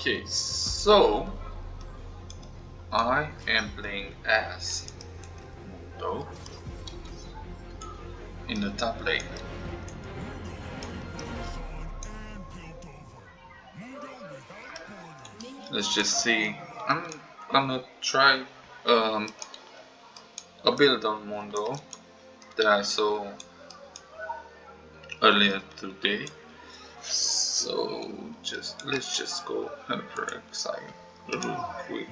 Okay, so I am playing as Mundo in the top lane. Let's just see. I'm gonna try a build on Mundo that I saw earlier today. So let's just go Hyper Exile real quick.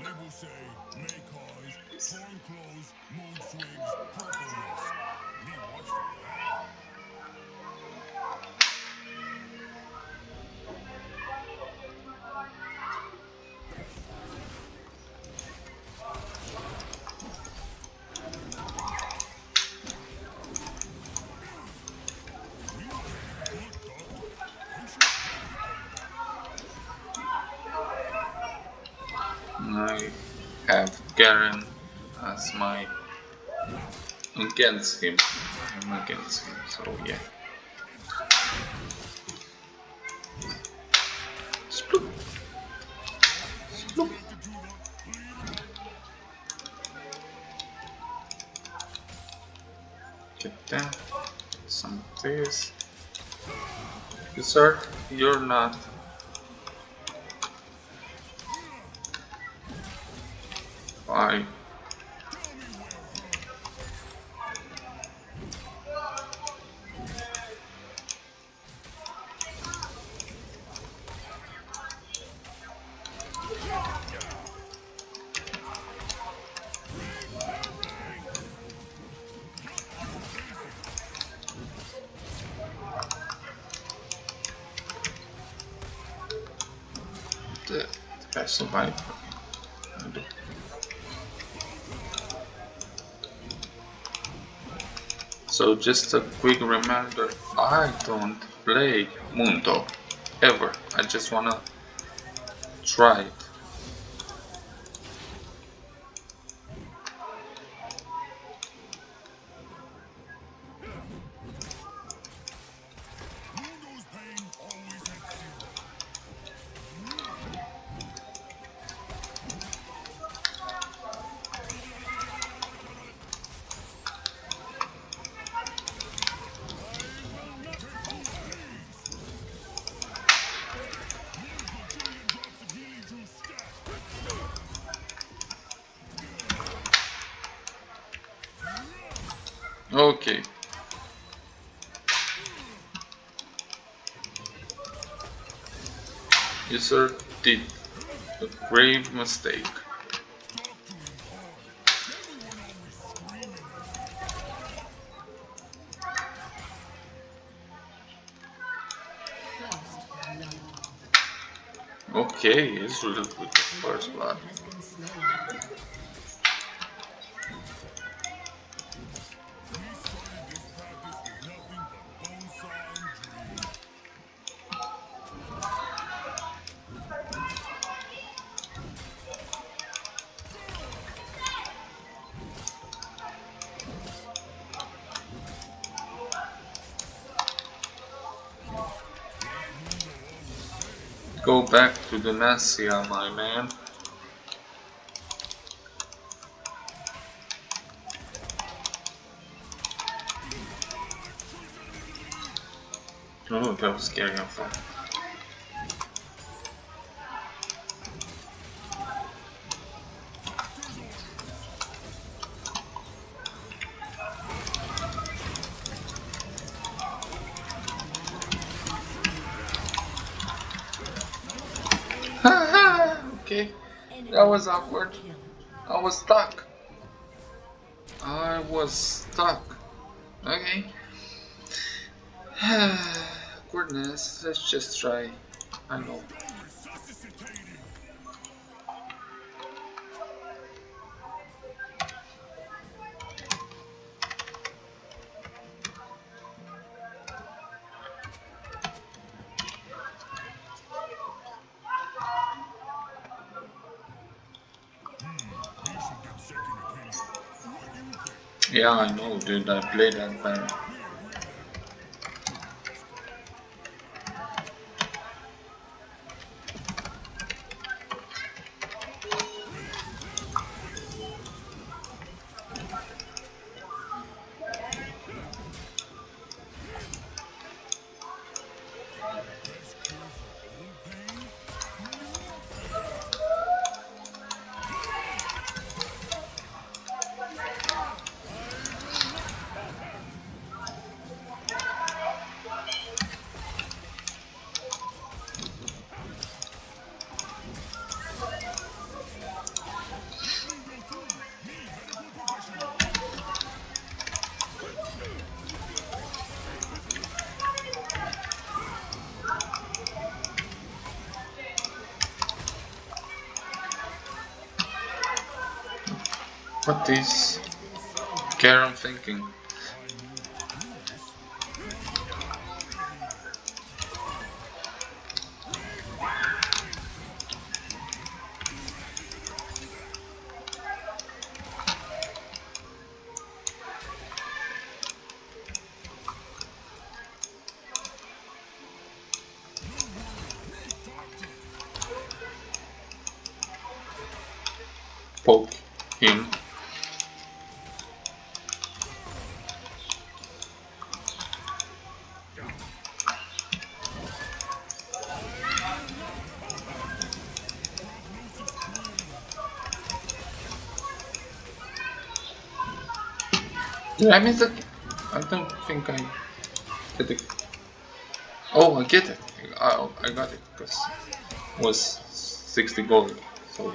I have Garen as my against him. I'm against him, so yeah. Sploop. Sploop. Get that. Some of this. You, sir, you're not. Why? The guy survived. So just a quick reminder, I don't play Mundo ever. I just wanna try it. Okay. You sir did a grave mistake. Okay, it's really good at first blood. Go back to the Nasia, my man. Oh, that was scary and fun. Okay, that was awkward. I was stuck. I was stuck. Okay. Goodness, let's just try. I know. Yeah, I know, dude. I played that band. What is Karen thinking? Poke him. Did I miss it? I don't think I did it. Oh, I get it. I got it because it was 60 gold. So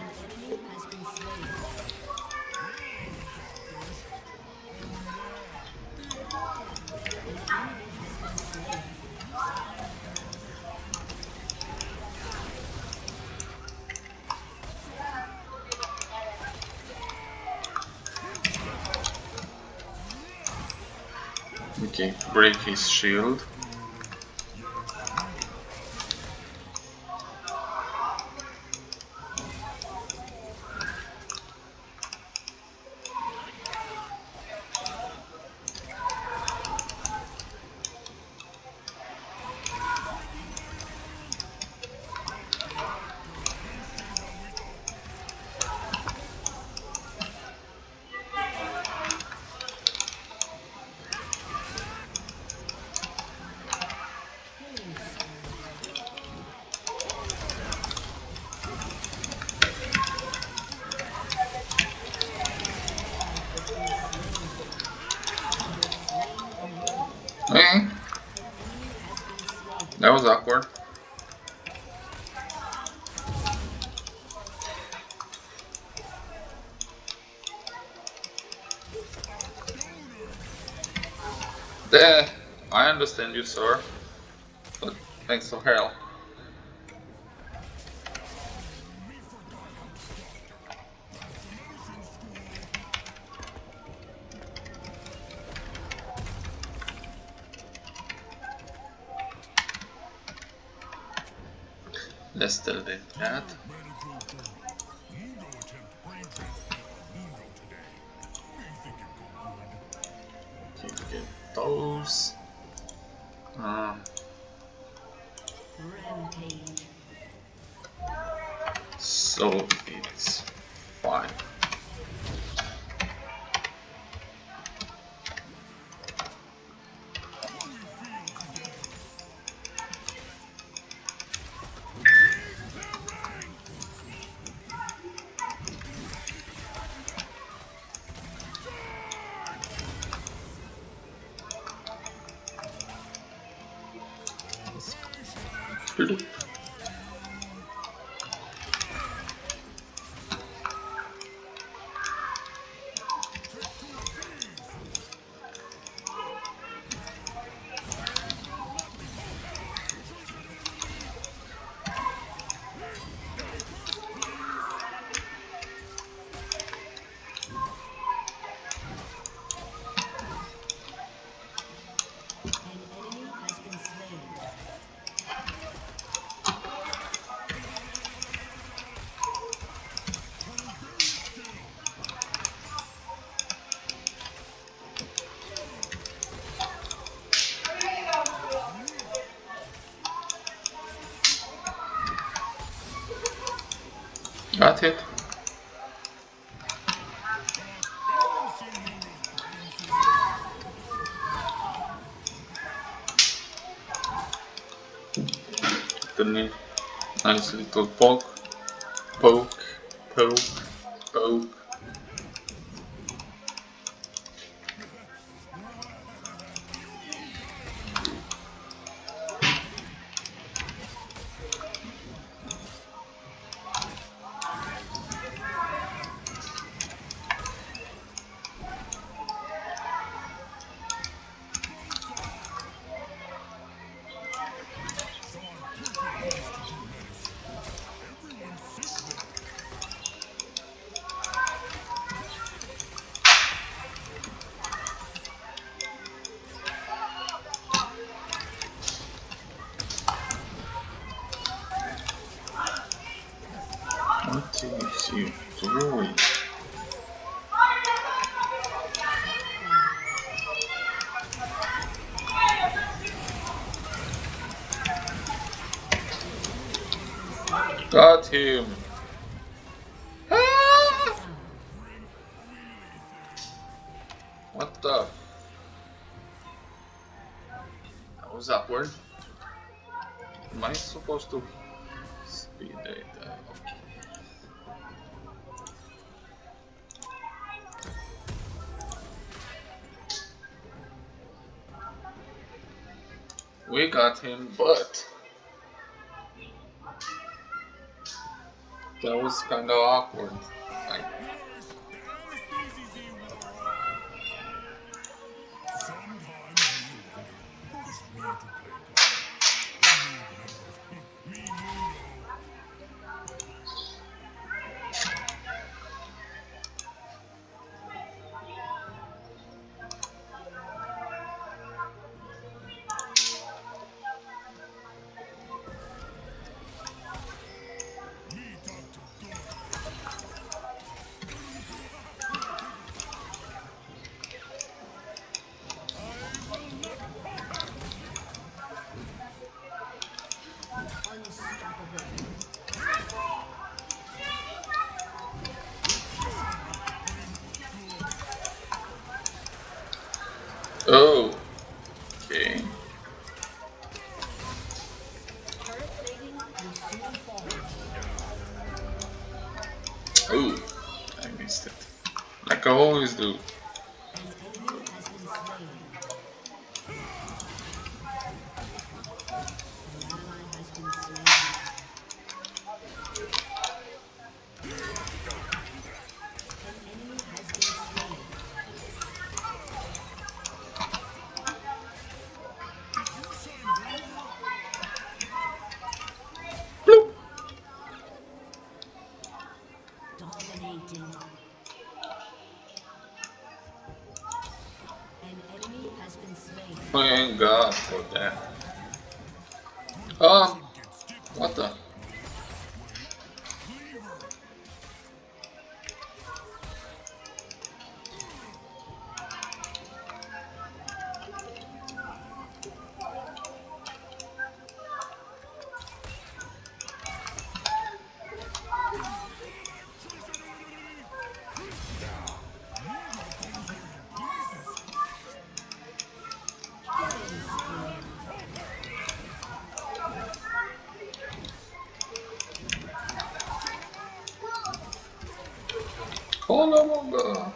okay, break his shield. Okay, that was awkward. There, I understand you, sir, but thanks for help. Lester did that. Okay, get those. So it's fine. Good. Got it. The nice little poke, poke, poke, poke. Ooh. Got him. Ah! What the? That was awkward. Am I supposed to speed data? Okay. We got him, but that was kind of awkward. Like, oh, okay. Oh, I missed it. Like I always do. Bloop. Dominating. An enemy has been slain. Thank God for that. What the? Kolamonga.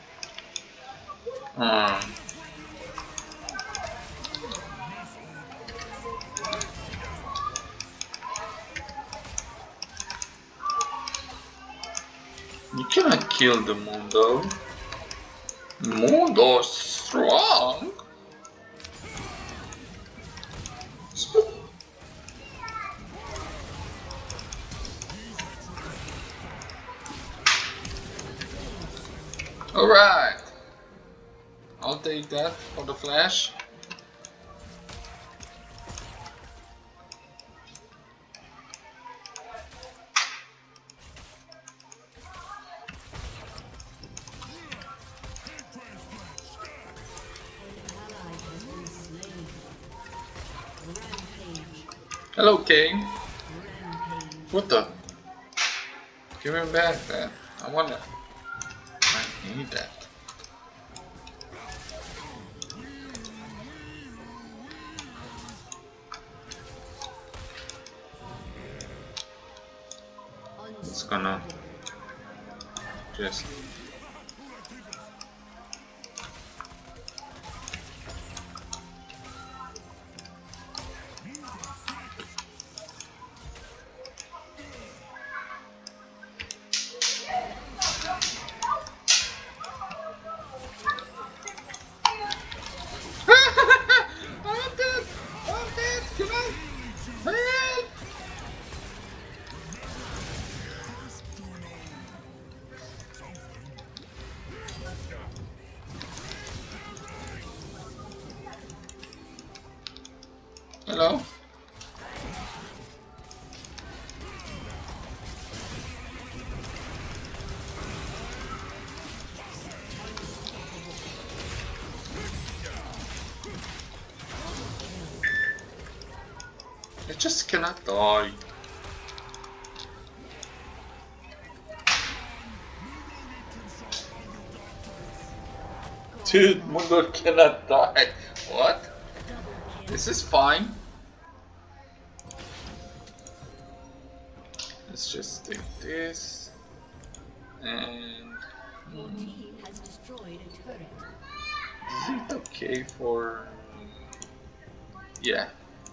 You cannot kill the Mundo. Mundo strong. Alright. I'll take that for the flash. Hello, Kane. What the? Give him back that. I wanna. I need that. It's gonna just. Hello? I just cannot die. Dude, Mundo cannot die. What? This is fine. Let's just take this. And... Your team has destroyed a turret. is it okay for... yeah.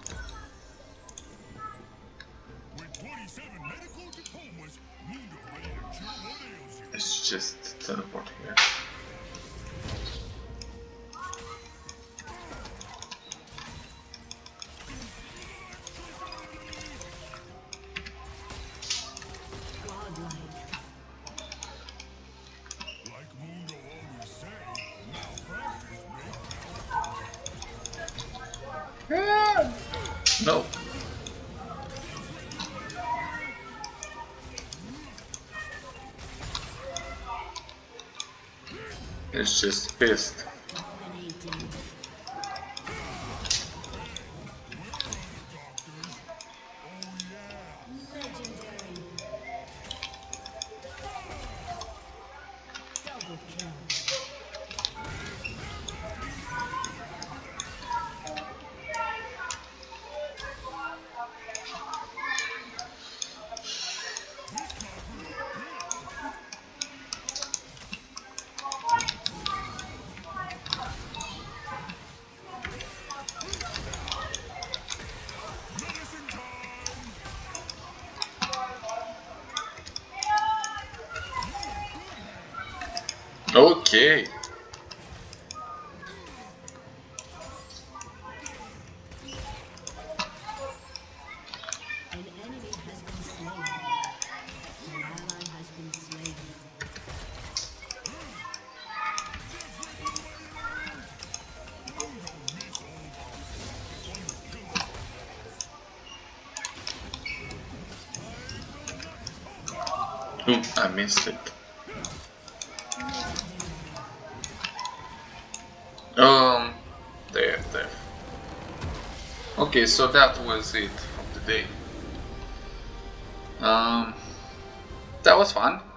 Let's just teleport here. Ah! No. It's just pissed. Dominating. Legendary. Double kill. Okay. An enemy has been slain. An ally has been slain. Ooh, I missed it. There. Okay, so that was it of the day. That was fun.